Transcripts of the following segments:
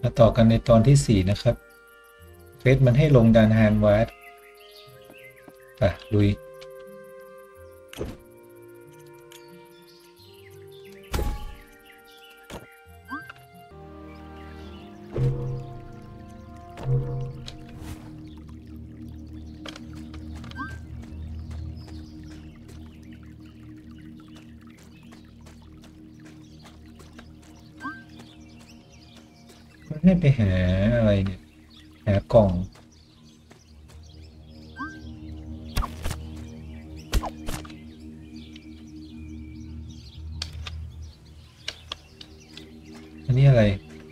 มาต่อกันในตอนที่4นะครับเฟสมันให้ลงดานฮานวาร์ดไปลุยมันให้ไปหาอะไรเนี่ยหากล่องอันนี้อะไร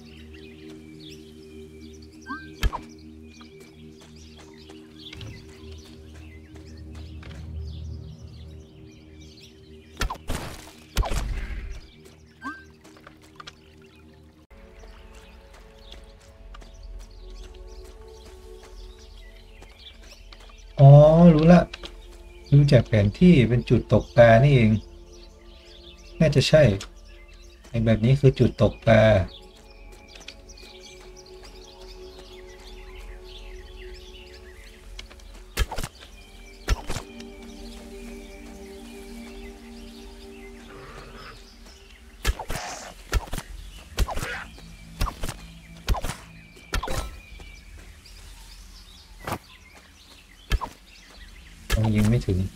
อ๋อรู้ละดูจากแผนที่เป็นจุดตกปลานี่เองน่าจะใช่ไอ้แบบนี้คือจุดตกปลายังยิงไม่ถึง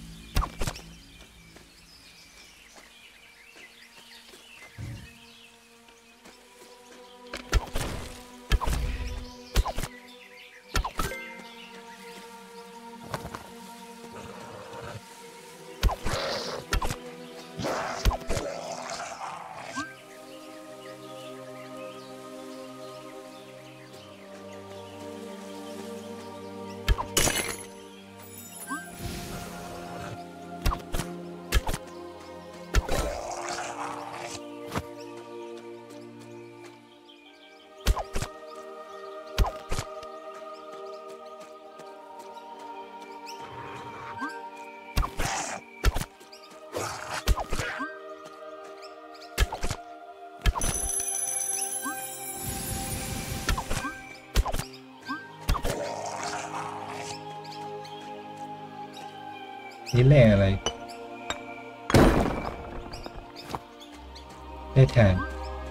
นี่แร่อะไรได้ฐาน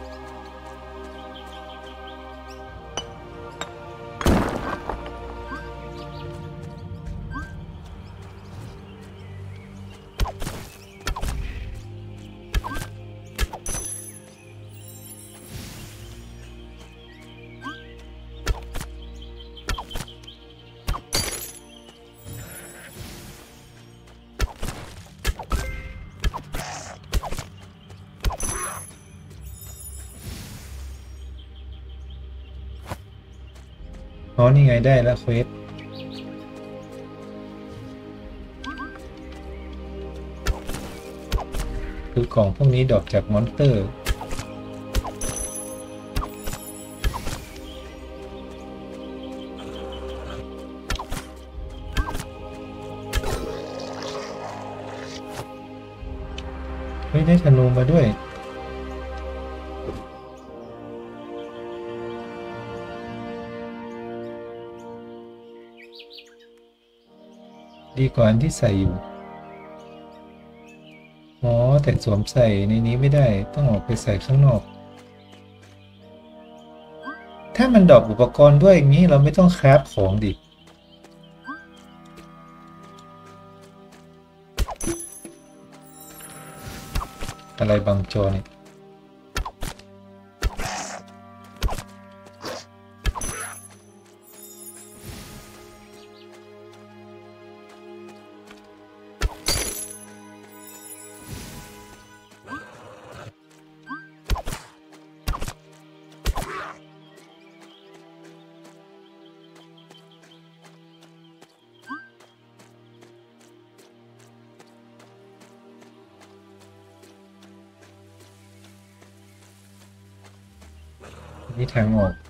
อ๋อนี่ไงได้แล้วเควสคือกล่องพวกนี้ดรอปจากมอนสเตอร์เฮ้ยได้ธนูมาด้วยดีกว่าอันที่ใส่อยู่อ๋อแต่สวมใส่ในนี้ไม่ได้ต้องออกไปใส่ข้างนอกถ้ามันดรอปอุปกรณ์ด้วยอย่างนี้เราไม่ต้องคราฟของดิอะไรบางจอเนี่ยนี่ทางออก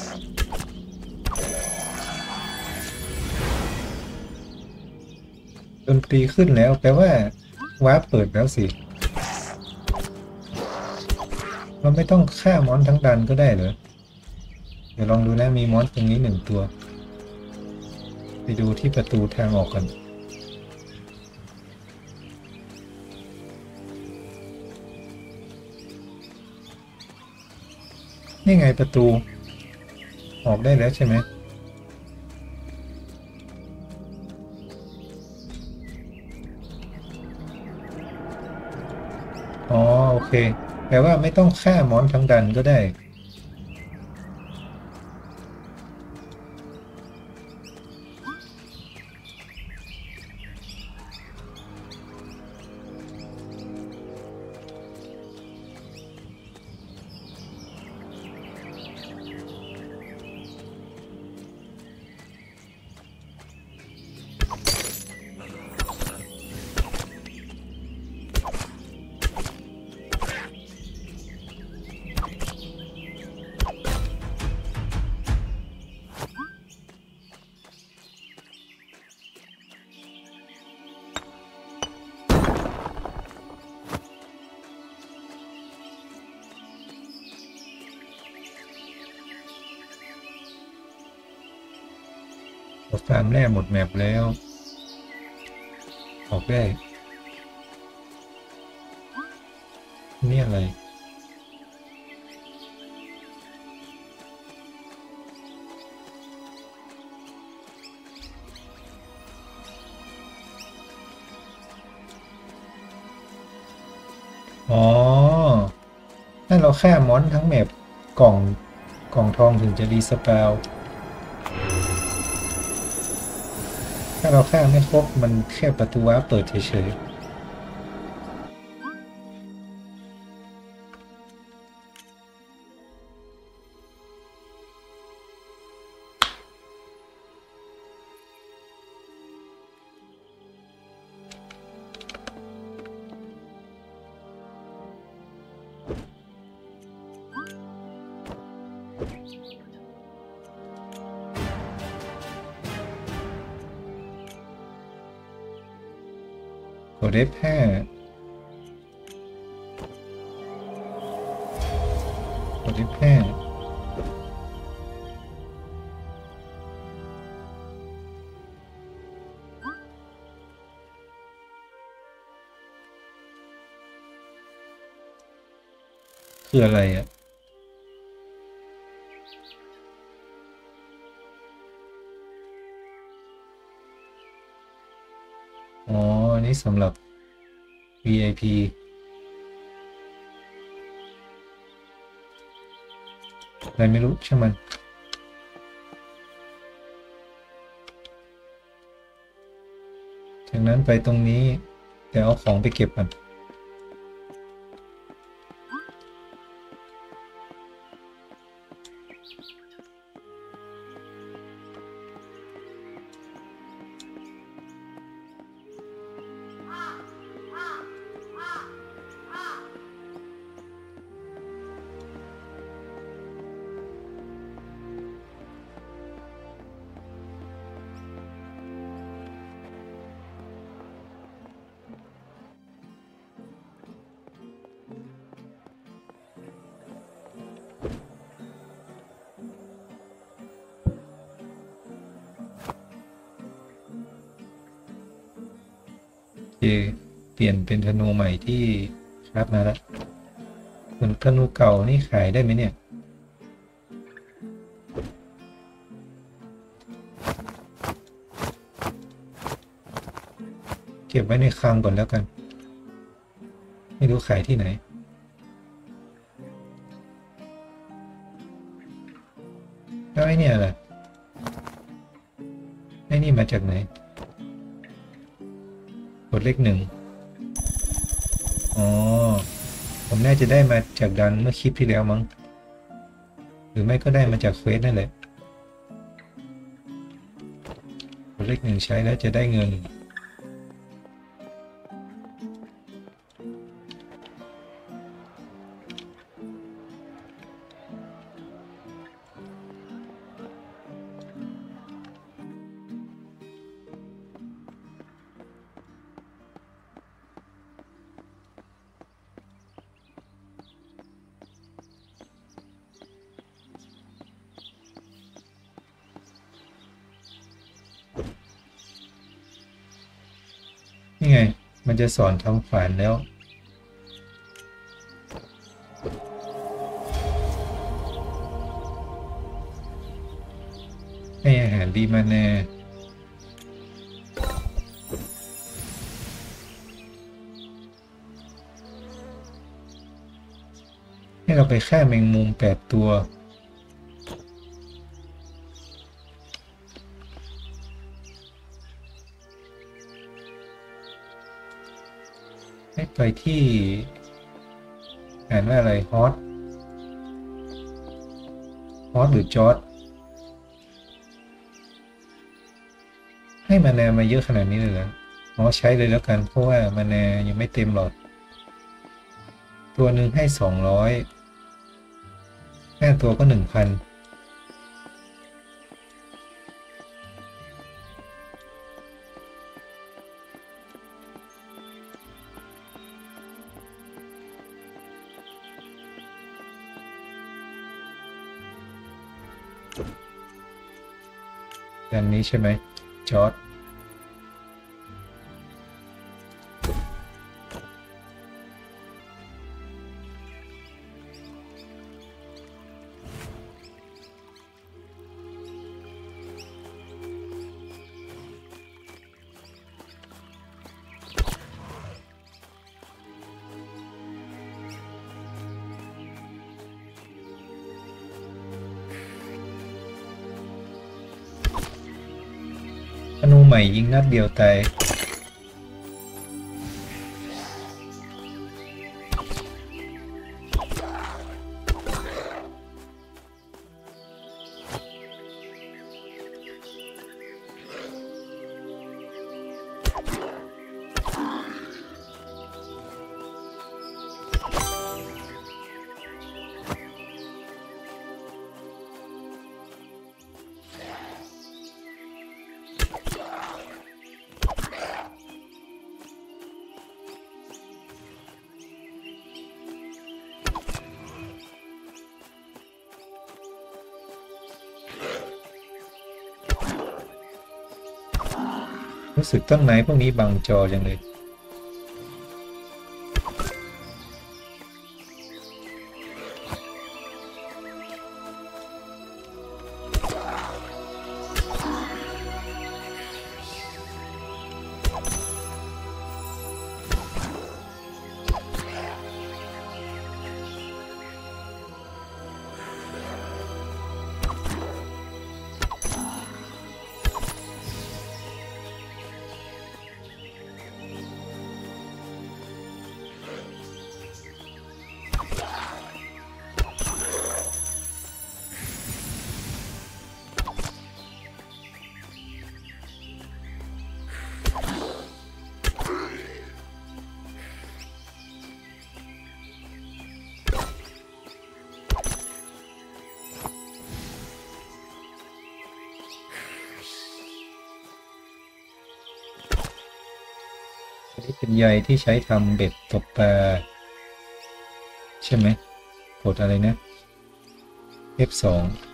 ดนตรีขึ้นแล้วแปลว่าวาร์ปเปิดแล้วสิเราไม่ต้องฆ่ามอนทั้งดันก็ได้เหรอเดี๋ยวลองดูนะมีมอนตรงนี้หนึ่งตัวไปดูที่ประตูทางออกกันนี่ไงประตูออกได้แล้วใช่ไหมอ๋อโอเคแปลว่าไม่ต้องฆ่ามอนทั้งดันก็ได้ฟาร์มแร่หมดแมปแล้วออกได้นี่อะไรอ๋อถ้าเราฆ่ามอนทั้งแมปกล่องกล่องทองถึงจะรีสปาวถ้าเราฆ่าไม่ครบมันแค่ประตูวาร์ปเปิดเฉยๆกด F5 กด F5 คืออะไรอ่ะอ๋ออันนี้สำหรับ VIP อะไรไม่รู้ช่างมันจากนั้นไปตรงนี้เดี๋ยวเอาของไปเก็บก่อนโอเคเปลี่ยนเป็นธนูใหม่ที่ครับมาแล้วส่วนธนูเก่านี่ขายได้ไหมเนี่ยเก็บไว้ในคลังก่อนแล้วกันไม่รู้ขายที่ไหนแล้วไอ้เนี่ยล่ะไอ้นี่มาจากไหนกดเลข 1อ๋อผมน่าจะได้มาจากดันเมื่อคลิปที่แล้วมั้งหรือไม่ก็ได้มาจากเควสนั่นแหละกดเลข 1ใช้แล้วจะได้เงินมันจะสอนทำขวานแล้วให้อาหารดีมาแน่ให้เราไปฆ่าแมงมุม8 ตัวให้ไปที่อ่านว่าอะไรฮอตหรือจอร์ดให้มานามาเยอะขนาดนี้เลยเหรออ๋อใช้เลยแล้วกันเพราะว่ามานายังไม่เต็มหลอดตัวหนึ่งให้200 5 ตัวก็1,000อันนี้ใช่ไหมจอร์ดธนูใหม่ยิงนัดเดียวตายรู้สึกต้นไม้พวกนี้บังจอจังเลยอันนี้เป็นใยที่ใช้ทำเบ็ดตกปลาใช่ไหมกดอะไรนะ F2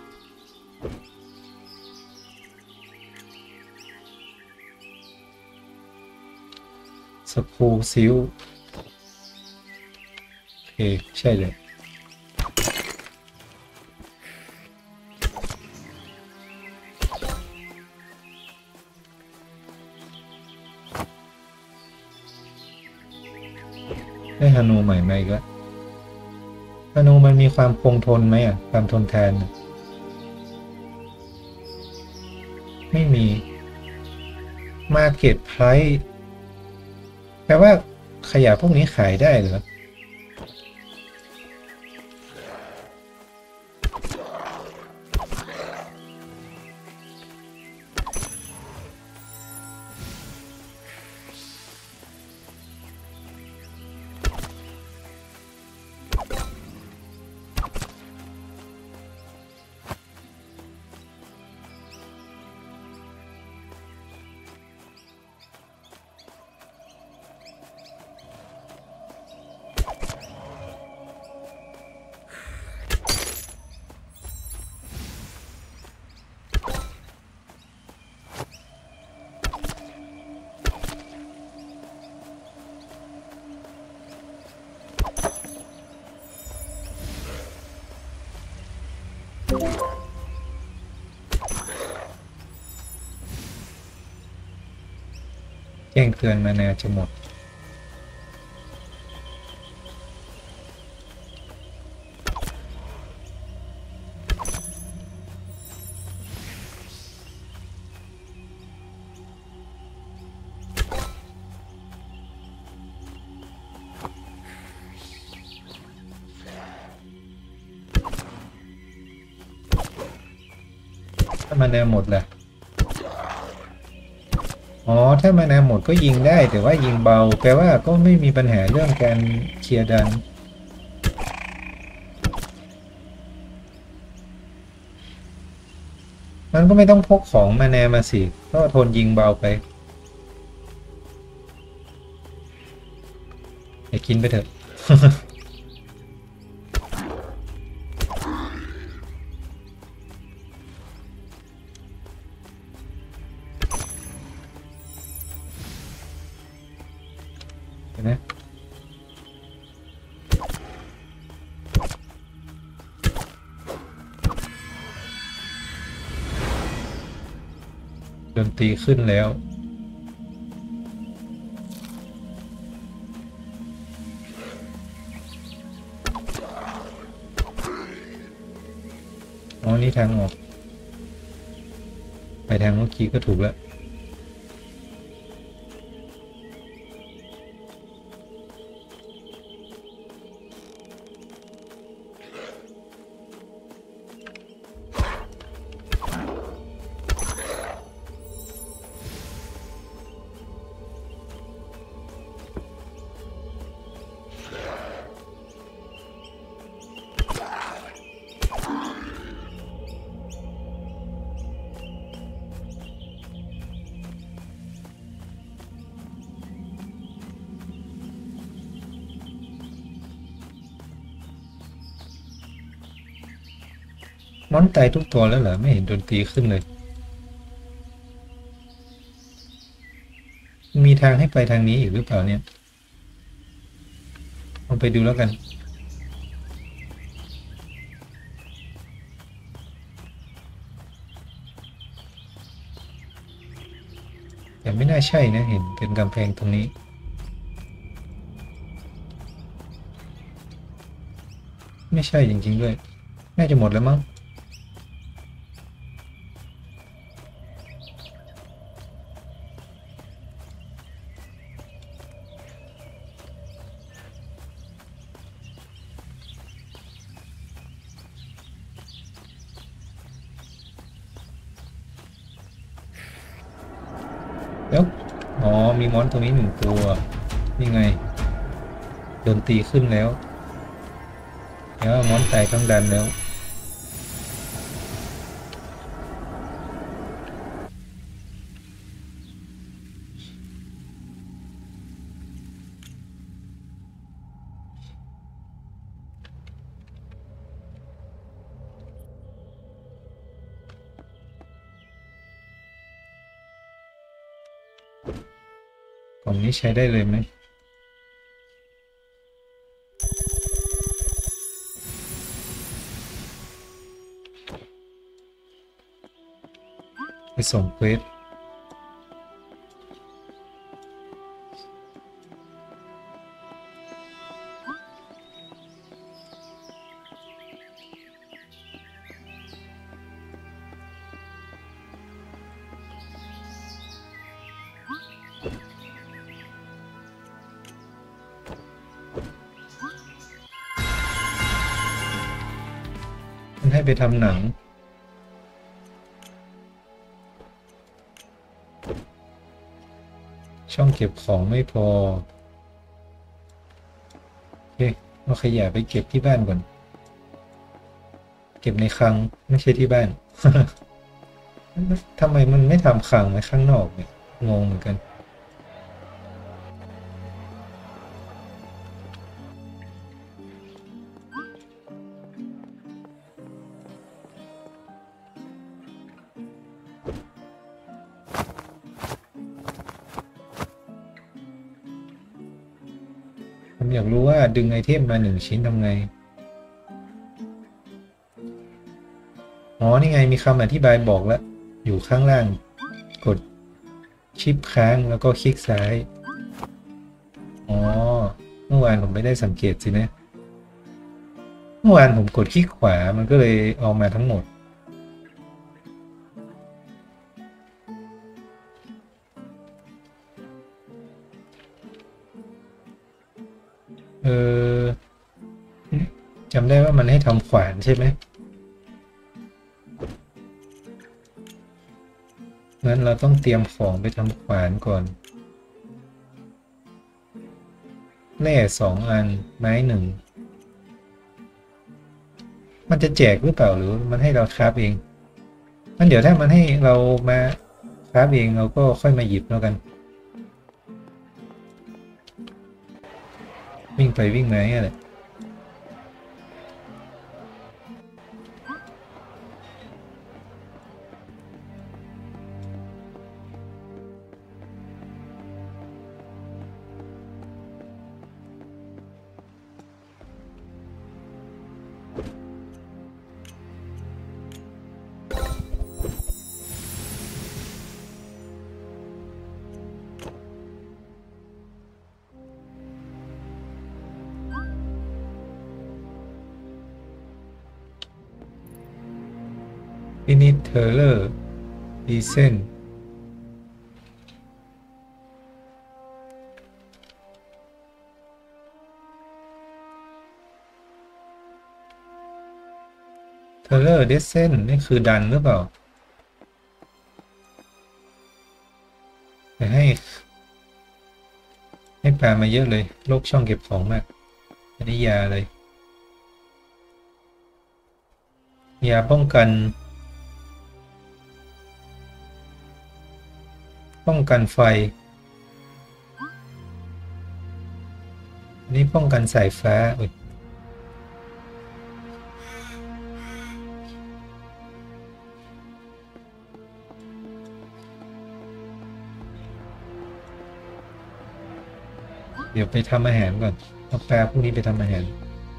สปูซิลโอเคใช่เลยได้ฮานูใหม่ไหมก็ฮานูมันมีความคงทนไหมอ่ะความทนทานไม่มี Market Price แปลว่าขยะพวกนี้ขายได้เหรอแจ้งเตือนมานาจะหมดถ้ามานาหมดแหละอ๋อถ้ามานาหมดก็ยิงได้แต่ว่ายิงเบาแปลว่าก็ไม่มีปัญหาเรื่องการเคลียร์ดันมันก็ไม่ต้องพกของมานามาสิก็ทนยิงเบาไปอย่ากินไปเถอะ เห็นไหมดนตรีขึ้นแล้วอ๋อนี่ทางออกไปทางเมื่อกี้ก็ถูกแล้วมอนตายทุกตัวแล้วเหรอไม่เห็นดนตรีขึ้นเลยมีทางให้ไปทางนี้อีกหรือเปล่าเนี่ยลองไปดูแล้วกันแต่ไม่น่าใช่นะเห็นเป็นกำแพงตรงนี้ไม่ใช่จริงๆด้วยน่าจะหมดแล้วมั้งแล้วอ๋อมีมอนตรงนี้หนึ่งตัวนี่ไงดนตรีขึ้นแล้วแล้วมอนตายต้องดันแล้วกล่องนี้ใช้ได้เลยไหมไปส่งเควสมันให้ไปทำหนังช่องเก็บของไม่พอโอเคเอาขยะไปเก็บที่บ้านก่อนเก็บในคลังไม่ใช่ที่บ้าน ทำไมมันไม่ทำคลังไว้ข้างนอกเนี่ยงงเหมือนกันผมอยากรู้ว่าดึงไอเทมมา1 ชิ้นทำไงอ๋อนี่ไงมีคำอธิบายบอกแล้วอยู่ข้างล่างกดชิปค้างแล้วก็คลิกซ้ายอ๋อเมื่อวานผมไม่ได้สังเกตสินะเมื่อวานผมกดคลิกขวามันก็เลยเอามาทั้งหมดเออจำได้ว่ามันให้ทำขวานใช่ไหมงั้นเราต้องเตรียมของไปทำขวานก่อนแร่2 อันไม้1มันจะแจกหรือเปล่าหรือมันให้เราคราฟเองงั้นเดี๋ยวถ้ามันให้เรามาคราฟเองเราก็ค่อยมาหยิบแล้วกันวิ่งไปวิ่งมาเนี่ยแหละ ฟินิชเทอร์เลอร์ดีเซนเทอร์เลอร์เดสเซนนี่คือดันหรือเปล่าแต่ให้ปลามาเยอะเลยโลกช่องเก็บของมากอันนี้ยาเลยยาป้องกันไฟอันนี้ป้องกันสายฟ้าเดี๋ยวไปทำอาหารก่อนเอาปลาพวกนี้ไปทำอาหาร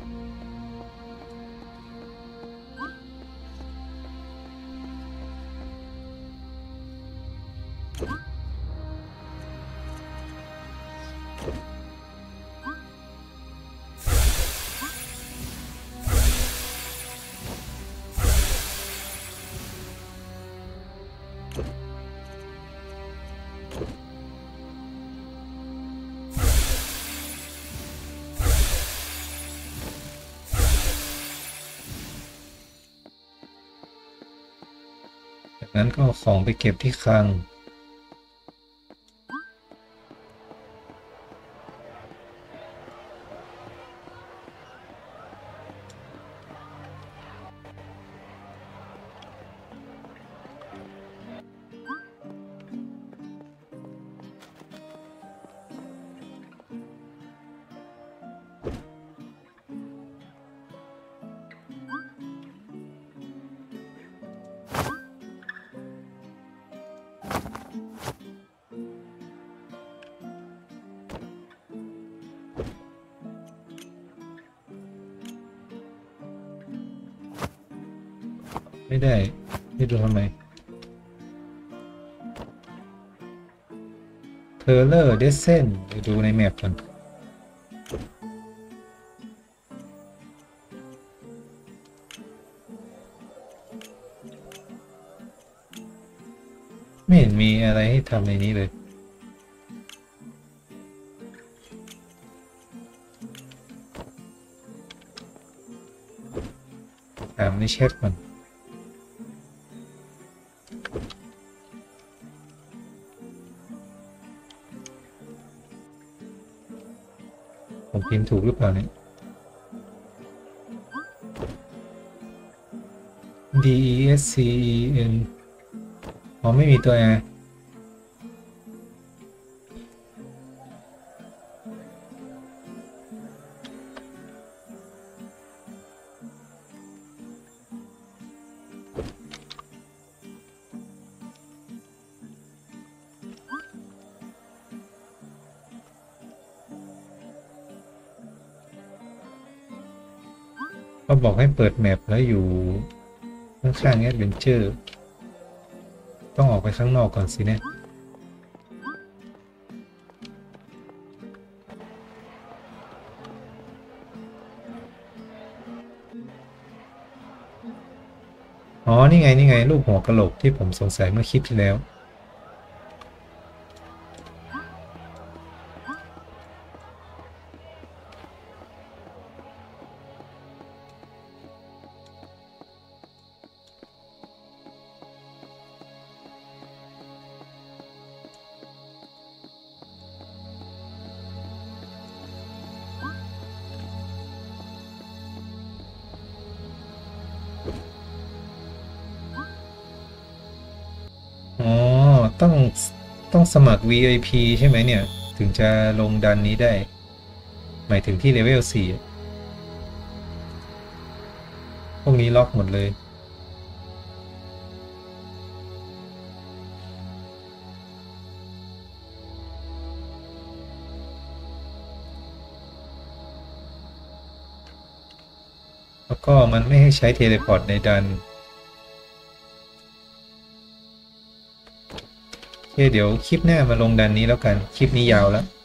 จากนั้นก็เอาของไปเก็บที่คลังไม่ได้ไม่ดูทำไมเทอร์เลอร์เดสเซนไปดูในแมปก่อนไม่เห็นมีอะไรให้ทำในนี้เลยถามในแชทก่อนผมพิมพ์ถูกหรือเปล่าเนี่ย DESCEN อ๋อไม่มีตัว R เขาบอกให้เปิดแมปแล้วอยู่ข้างๆแอดเวนเจอร์ต้องออกไปข้างนอกก่อนสิเนี่ยอ๋อนี่ไงนี่ไงรูปหัวกะโหลกที่ผมสงสัยเมื่อคลิปที่แล้วอ๋อต้องต้องสมัคร VIP ใช่ไหมเนี่ยถึงจะลงดันนี้ได้หมายถึงที่เลเวล4พวกนี้ล็อกหมดเลยแล้วก็มันไม่ให้ใช้เทเลพอร์ตในดันโอเคเดี๋ยวคลิปหน้ามาลงดันนี้แล้วกันคลิปนี้ยาวแล้ว